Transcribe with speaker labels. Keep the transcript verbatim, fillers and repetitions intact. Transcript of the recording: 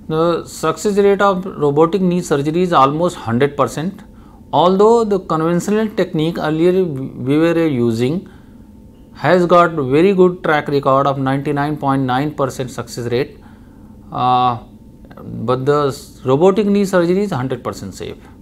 Speaker 1: The success rate of robotic knee surgery is almost one hundred percent. Although the conventional technique earlier we were using has got very good track record of ninety-nine point nine percent success rate, uh, but the robotic knee surgery is one hundred percent safe.